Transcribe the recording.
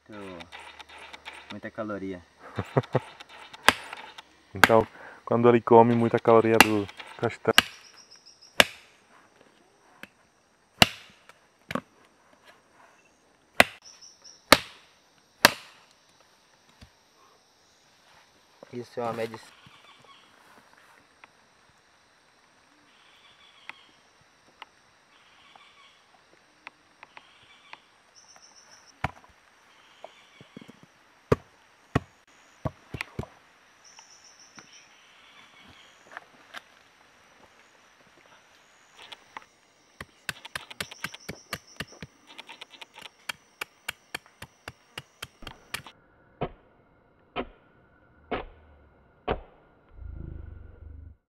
muita caloria. Então, quando ele come muita caloria do castanho. Isso é uma medicina.